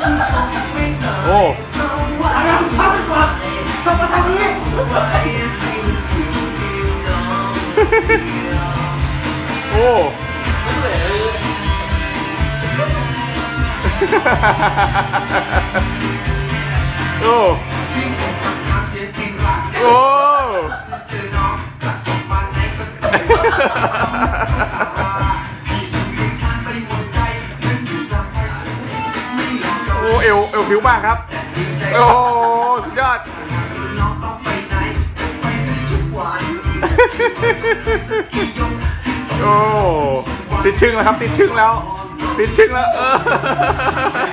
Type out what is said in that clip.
โอ้เข้าไปก่อนเข้ามาทางนี้โอ้โอ้โอ้โอ้เอวผิวมากครับโอ้สุดยอดโอ้ติดชึ่งแล้วครับติดชึ่งแล้ว